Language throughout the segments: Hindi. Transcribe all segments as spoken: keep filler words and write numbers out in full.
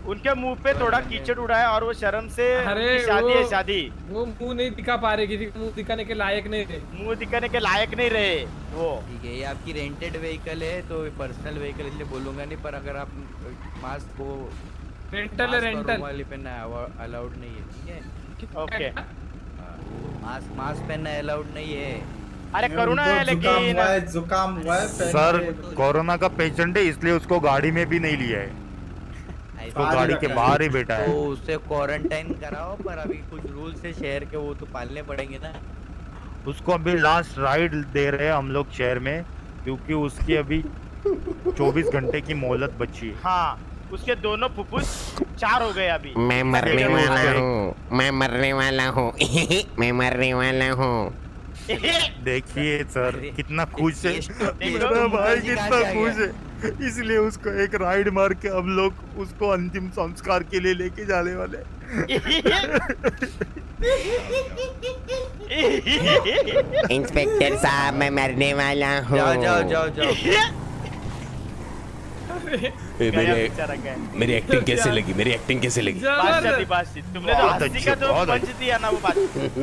उनके मुंह पे थोड़ा कीचड़ उड़ा है और वो शर्म से शादी है शादी। वो मुंह नहीं दिखा पा रहे, किसी मुंह दिखाने के लायक नहीं थे, मुंह दिखाने के लायक नहीं रहे वो। ठीक है, ये आपकी रेंटेड व्हीकल है तो पर्सनल व्हीकल इसलिए बोलूंगा नहीं, पर अगर आप मास्क को रेंटल है रेंटल वाली पहनना अलाउड नहीं है, ठीक है? ओके मास्क मास्क पहनना अलाउड नहीं है। अरे कोरोना है लेकिन जुकाम हुआ है सर, कोरोना का पेशेंट है इसलिए उसको गाड़ी में भी नहीं लिया है, वो गाड़ी के बाहर ही बैठा है। तो उससे क्वारंटाइन कराओ, पर अभी कुछ रूल्स है शहर के, वो तो पालने पड़ेंगे ना। उसको अभी लास्ट राइड दे रहे हैं हम लोग शहर में, क्योंकि उसकी अभी चौबीस घंटे की मोहलत बची है। हाँ, उसके दोनों फुफ्फुस चार हो गए अभी। मैं मरने वाला हूँ, मैं मरने वाला हूँ, मैं मरने वाला हूँ। देखिए सर कितना खुश है मेरा भाई, कितना खुश है, इसलिए उसको एक राइड मार के हम लोग उसको अंतिम संस्कार के लिए लेके जाने वाले। इंस्पेक्टर साहब मैं मरने वाला हूँ। जाओ जाओ जाओ जाओ। मेरी मेरी एक्टिंग कैसे लगी, मेरी एक्टिंग कैसे लगी? बादशाह थी बादशाह, तुमने तो हंसी का जो पंच दिया ना वो बात।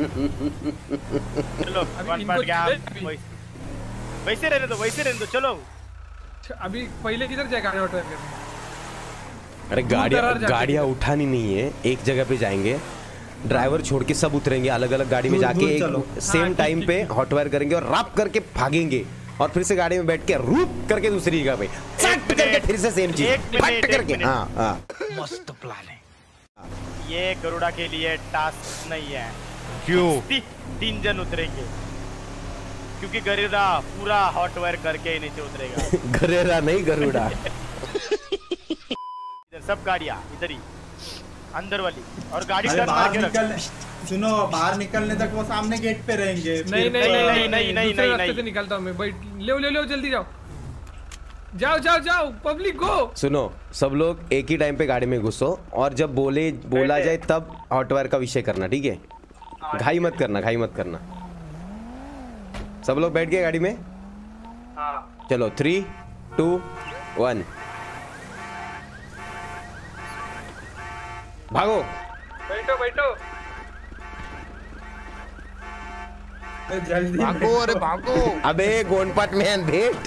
चलो वन पार्ट गया, वैसे रहने दो वैसे रहने दो। चलो अभी पहले किधर जाएगा होटल? अरे गाड़ियाँ गाड़ियाँ उठानी नहीं है, एक जगह पे जाएंगे, ड्राइवर छोड़ के सब उतरेंगे अलग अलग गाड़ी में, जाके एक सेम टाइम पे हॉट वायर करेंगे और रैप करके भागेंगे, और फिर से गाड़ी में बैठ के रूप करके दूसरी जगह पे चट करके फिर से सेम चीज फट करके। हाँ हाँ, मस्त प्लान है ये। गरुड़ा के लिए टास्क नहीं है। क्यों? ती, तीन जन उतरेंगे क्योंकि गरुड़ा पूरा हॉट वायर करके ही नीचे उतरेगा। गरुड़ा नहीं गरुड़ा। इधर सब गाड़ियाँ इधर ही अंदर वाली, और गाड़ी अरे बाहर निकल, सुनो बाहर निकलने तक वो सामने गेट पे रहेंगे। नहीं नहीं नहीं नहीं नहीं नहीं रास्ते से निकलता हूँ मैं। भाई ले ले ले जल्दी जाओ जाओ जाओ जाओ पब्लिक गो। सुनो सब लोग एक ही टाइम पे गाड़ी में घुसो, और जब बोले बोला जाए तब हॉट वायर का विषय करना, ठीक है? घाई मत करना, घाई मत करना। सब लोग बैठ गए गाड़ी में? हाँ। चलो थ्री टू वन भागो। बैठो बैठो जल्दी भागो, अरे भागो। अबे गोनपट में अंधेट।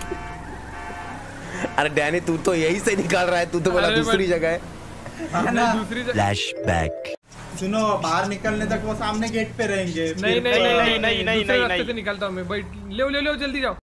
अरे डैनी तू तो यही से निकाल रहा है, तू तो बोला दूसरी जगह है। दूसरी जगह। फ्लैशबैक। सुनो बाहर निकलने तक वो सामने गेट पे रहेंगे। नहीं नहीं नहीं नहीं नहीं नहीं रास्ते से निकलता हूँ मैं। भाई ले ले ले जल्दी जाओ।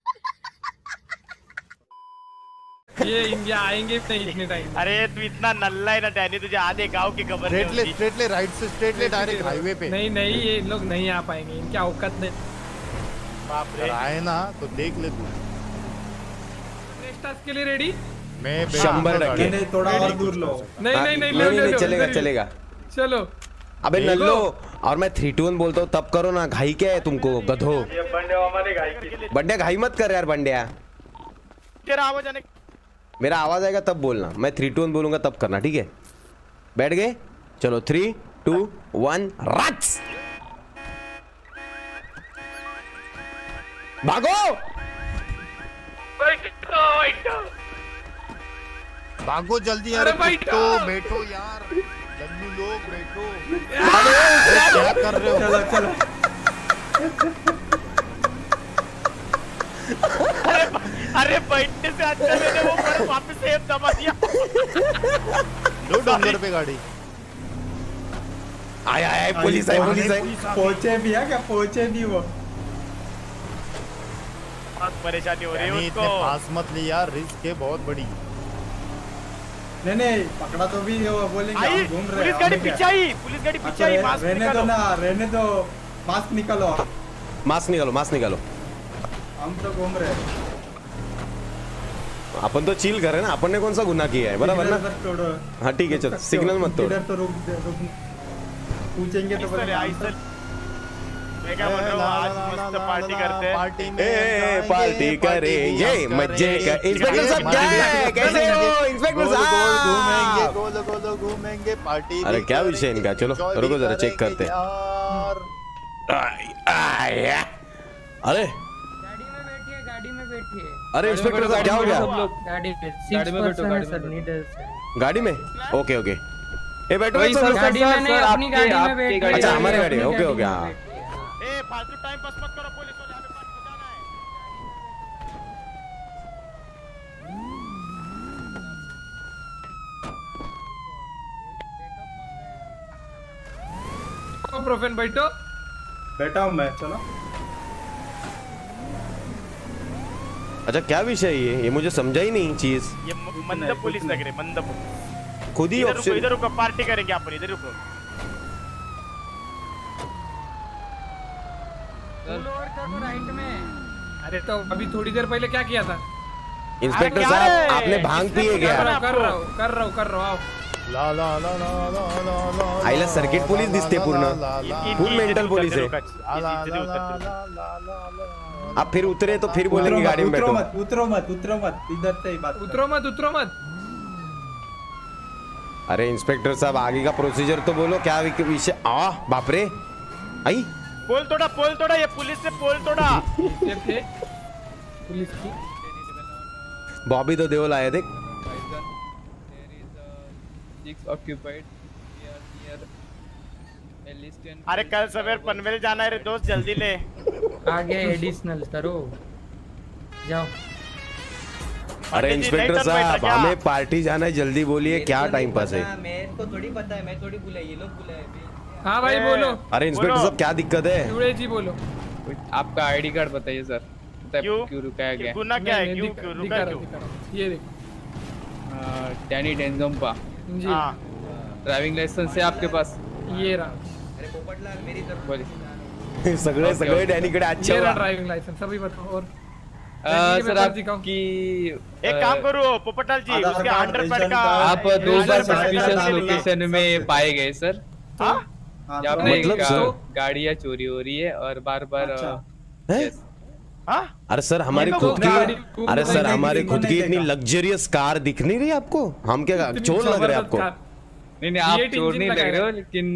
ये इंडिया आएंगे नहीं इतने टाइम। अरे तू इतना नल्ला है ना डैनी, तुझे आधे गांव की खबर नहीं होती। स्ट्रेट ले राइट से, स्ट्रेट ले डायरेक्ट हाईवे पे। नहीं नहीं ये लोग नहीं आ पाएंगे, इनकी औकात नहीं। बाप रे, आए ना तो देख ले तू। नेक्स्ट टास्क के लिए रेडी? मैं शंबर रखे। नहीं थोड़ा और दूर लो। नहीं नहीं नहीं नहीं नहीं चलेगा चलेगा। चलो अबे नल्लो, और मैं थ्री टू वन बोलता हूँ तब करो ना, घाई क्या है तुमको गधो। बंडे घाई मत कर यार बंडिया। तेरा आवाज आने, मेरा आवाज आएगा तब बोलना, मैं थ्री टू वन बोलूंगा तब करना, ठीक है? बैठ गए? चलो थ्री टू वन रच भागो। भागो जल्दी। अरे बैठो बैठो यार, जल्दी लोग बैठो। क्या कर रहे हो? चलो चलो। अरे अरे बैठने से अच्छा मैंने वो पर वापस से दबा दिया। लो डंगर पे गाड़ी। आय आय पुलिस आई पुलिस आई। पहुंचे भी है क्या? पहुंचे भी वो। बहुत परेशानी हो रही है इतने उसको। पास मत ले यार, रिस्क है बहुत बड़ी। नहीं नहीं पकड़ा तो भी वो बोलेंगे हम घूम रहे हैं। पुलिस गाड़ी पीछे आई, पुलिस गाड़ी पीछे आई। मास्क रहने दो ना, रहने दो, मास्क निकालो। मास्क निकालो मास्क निकालो। हम तो घूम रहे हैं। अपन तो चिल कर रहे हैं ना, अपन ने कौन सा गुनाह किया है बराबर ना? हाँ ठीक है चलो, सिग्नल मत तोड़। इधर तो रुक रुक पूछेंगे तो मैं क्या बोल रहा हूँ, आज मस्त पार्टी करते हैं। पार्टी में ए पार्टी करेंगे मजे का। इंस्पेक्टर साहब क्या है, कैसे हो इंस्पेक्टर साहब? घूमेंगे गोल गोल घूमेंगे पार्टी। अरे क्या विषय इनका, चलो रुको जरा चेक करते हैं। अरे गाड़ी में बैठिए, गाड़ी में बैठिए। अरे इंस्पेक्टर साहब क्या हो गया? गाड़ी में गाड़ी में बैठो गाड़ी सर नीडल से गाड़ी में ओके ओके ए बैठो वही सर गाड़ी में नहीं अपनी गाड़ी में बैठ गए। अच्छा हमारी गाड़ी में ओके ओके हाँ ए फालतू टाइम पास मत करो पुलिस वाले हमें पास पहुंचाना है। प्रोफेन बैठो बैठा हूँ मैं चलो। अच्छा क्या विषय है ये ये मुझे समझा ही नहीं चीज। ये मंद पुलिस लग रही मंद पुलिस। खुद ही इधर रुको ऑप्शन इधर रुको पार्टी करेंगे अपन इधर रुको। राइट में। अरे तो अभी थोड़ी देर पहले क्या किया था? इंस्पेक्टर साहब आपने भांग पिए क्या? कर रहा हूँ कर रहा हूँ कर रहा हूँ ला ला ला ला ला ला ला आईला सर्किट पुलिस दिसते पूर्ण फुल मेंटल पुलिस है। आप फिर उतरे तो फिर बोलेंगे गाड़ी में बैठो। उतरो मत उतरो मत उतरो मत इधर से ही बात। उतरो मत उतरो मत। अरे इंस्पेक्टर साहब आगे का प्रोसीजर तो बोलो क्या विषय। आ बाप रे आई पोल तोड़ा पोल तोड़ा ये पुलिस ने पोल तोड़ा। ये थे पुलिस की बॉबी तो देओल आया देख। अरे कल सवेर पनवेल जाना है रे दोस्त जल्दी ले। आ गया एडिशनल करो जाओ। अरे इंस्पेक्टर साहब हमें पार्टी जाना है जल्दी बोलिए क्या टाइम पास है। मेरे को थोड़ी पता है मैं थोड़ी बुलाए ये लोग बुलाए। हाँ भाई बोलो। अरे इंस्पेक्टर साहब क्या दिक्कत है? जुड़े जी बोलो। आपका आईडी कार्ड बताइए सर। क्यों क्यों रुकाया गया? गुना क्या है क्यों क्यों रुका क्यों? ये देख डैनी डेंजम्पा जी ड्राइविंग लाइसेंस है आपके पास? ये रहा। अरे पोपटलाल मेरी तरफ बोलिए। सगळे सगळे डॅनी कडे अच्छा ये रहा ड्राइविंग लाइसेंस अभी बताओ। और सर आपकी एक काम करो पोपटलाल जी उसके अंडर पैड का आप दो बार सस्पिशियस लोकेशन में पाए गए सर। हाँ जहाँ पे गाड़ियाँ चोरी हो रही है और बार बार अरे सर हमारी खुद की अरे सर हमारी खुद की इतनी लग्जरियस कार दिख नहीं रही आपको? हम क्या चोर लग रहे हैं आपको? नहीं नहीं आप चोर नहीं लग रहे हो लेकिन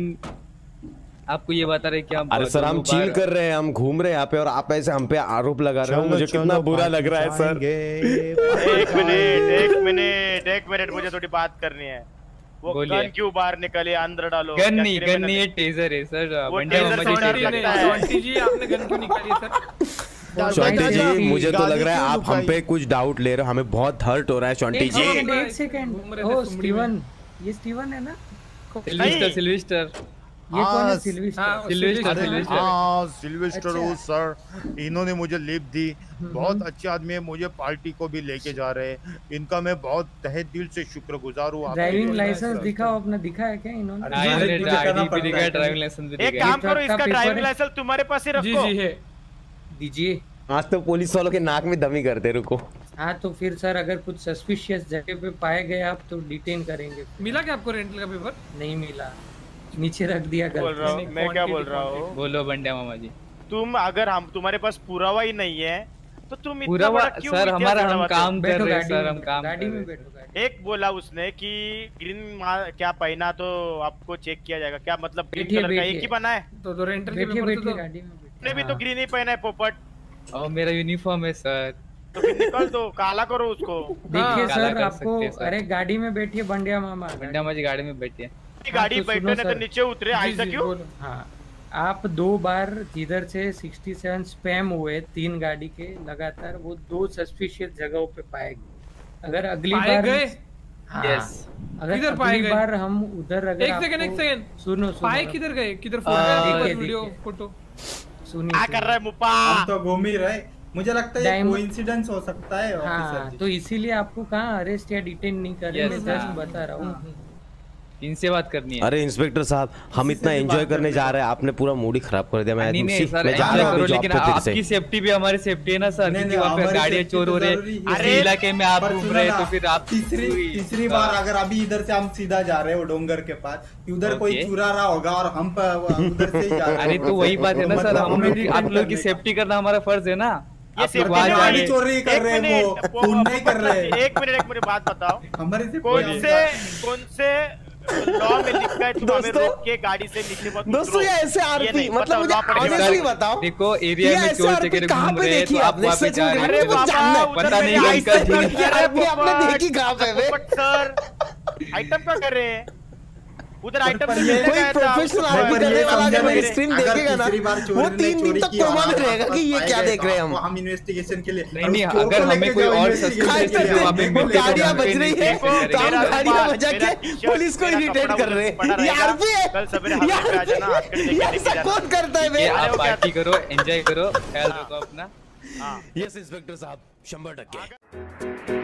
आपको ये बता रहे कि हम अरे सर हम चिल कर रहे हैं हम घूम रहे हैं यहाँ पे और आप ऐसे हम पे आरोप लगा रहे हो। मुझे कितना बुरा लग रहा है सर। एक मिनट एक मिनट एक मिनट मुझे थोड़ी बात करनी है। वो गन क्यों बाहर निकले अंदर डालो। गन नहीं गन नहीं ये टेजर है सर। चौंटी जी आपने गन क्यों निकाली सर? चौंटी जी मुझे तो लग रहा है आप हम पे कुछ डाउट ले रहे हो। हमें बहुत हर्ट हो रहा है चौंटी जी। एक सेकंड ओ स्टीवन ये स्टीवन है ना? सिल्वेस्टर सिल्वेस्टर ये कौन है? सिल्वेस्टर सिल्वेस्टर हाँ सिल्वेस्टर हो सर। इन्होंने मुझे लिफ्ट दी। बहुत अच्छे आदमी है। मुझे पार्टी को भी लेके जा रहे हैं। इनका मैं बहुत तहे दिल से शुक्रगुजार हूँ। ड्राइविंग लाइसेंस दिखाओ अपना। दिखा है क्या इन्होंने? ड्राइविंग लाइसेंस भी एक काम करो इसका ड्राइविंग लाइसेंस तुम्हारे पास ही रखो। जी जी है दीजिए। आज तो पुलिस वालों के नाक में दमी करते रुको। हाँ तो फिर सर अगर कुछ सस्पिशियस जगह पे पाए गए आप तो डिटेन करेंगे। मिला क्या आपको रेंटल का पेपर? नहीं मिला नीचे रख दिया। बोल रहा हूँ मैं क्या बोल रहा हूँ। बोलो बंडे मामा जी। तुम अगर हम तुम्हारे पास पुरावा ही नहीं है तो तुम पूरा क्यों? सर हमारा हम काम कर रहे हैं सर हम काम गाड़ी में बैठो। एक बोला उसने कि ग्रीन क्या पहना तो आपको चेक किया जाएगा। क्या मतलब ग्रीन कलर का एक ही बना है? तो तो रेंटल के बैठिए पेपर बैठिए तो गाड़ी में ने भी तो ग्रीन ही पहना है पोपट। और मेरा यूनिफॉर्म है सर। तो फिर निकल दो काला करो उसको। देखिए काला सर कर आपको सकते हैं, सर। अरे गाड़ी में बैठिए बंडिया मामा। बंडा मामा जी गाड़ी में बैठिए। गाड़ी तो बैठे सुनो नहीं तो सर। नीचे उतरे ऐसा क्यों? हाँ आप दो बार जिधर से सड़सठ स्पैम हुए तीन गाड़ी के लगातार वो दो सस्पिशियस जगहों पे पाए गए। अगर अगली पाए बार गए? हाँ, Yes. अगर किधर पाए अगली गए? बार हम उधर अगर एक सेकंड एक आपको- सेकंड सुनो सुनो पाए किधर गए? किधर आ, फोटो देखिए, वीडियो देखिए। फोटो सुनिए क्या कर रहा है मुप्पा? हम तो घूम ही रहे। मुझे लगता है ये Diamond- कोइंसिडेंस हो सकता है हाँ ऑफिसर जी। तो इसीलिए आपको कहाँ अरेस्ट या डिटेन नहीं कर रहे। Yes, मैं जस्ट हाँ। बता रहा हूँ। इनसे बात करनी है। अरे इंस्पेक्टर साहब हम इतना एंजॉय करने जा रहे हैं आपने पूरा मूड ही खराब कर दिया। मैं नहीं नहीं सर मैं जा रहा हूँ लेकिन जॉब पे फिर से। आपकी सेफ्टी भी हमारी सेफ्टी है ना सर। नहीं, क्योंकि नहीं, वहाँ पे हमारी गाड़ियाँ safety चोर तो हो रहे जरूरी हैं। है। इस इलाके में आप पर घूम सुनो रहे हैं ना, तो फिर आप तीसरी तीसरी बार अगर अभी इधर से हम सीधा जा रहे हैं वो डोंगर के पास उधर कोई Okay. चुरा रहा होगा और हम प- उधर से ही जा रहे हैं। अरे तो वही बात है ना सर। मतलब हम हमें लोग भी आप लोग की करने सेफ्टी करना हमारा फर्ज है ना। ये आप लोग safety वहाँ नहीं जा गाड़ी रहे हैं। चोरी कर एक रहे हैं मिनट, वो खून नहीं कर रहे हैं। एक मिनट एक मिनट बात बताओ। हमारी से कौन से कौन से लॉ में लिखा है तुम हमें रोक के गाड़ी से नीचे मत दोस्तों ये ऐसे आरपी मतलब मुझे ऑनेस्टली बताओ, देखो एरिया में चोर चक्कर कहाँ घूम पे रहे हैं देखी तो आप आपने? वहाँ पे सच जा में रहे अरे हैं, वो जानना है, पता नहीं अंकल जी आरपी आपने देखी कहाँ पे बे? सर आइटम क्या कर रहे हैं उधर? आइटम पर से ये मिलने कोई गया था। प्रोफेशनल पर आरपी ये करने वाला अगर समझा मेरी नहीं, स्ट्रीम अगर देखेगा ना तीसरी बार चोरी वो ने तीन दिन चोरी तक किया, कोमा में हमारे रहेगा पास कि ये पाए क्या गए देख रहे हैं हम। तो हम इन्वेस्टिगेशन के लिए नहीं नहीं उस चोर अगर को हमें लेके कोई जाओ और investigation खाए सस्पेक्ट के लिए। तो वहाँ पे वो मिलते तो गाड़ियां हम बज पे रही है, investigation तो हम करेंगे। गाड़ियां बजा मेरा के टी-शर्ट, पुलिस को मेरा इरिटेट कपड़ा कर रहे पड़ा हैं। ये रहेगा। आरपी है, कल सवेरे ये हाथ पे आ जाना, हाथ पे आरपी लेके है। ये लेके ऐसा जाना। कौन करता है ये बे? आप पार्टी करो, एंजॉय करो, ख्याल रखो अपना। हाँ यस इंस्पेक्टर साहब, शंबर टक्के।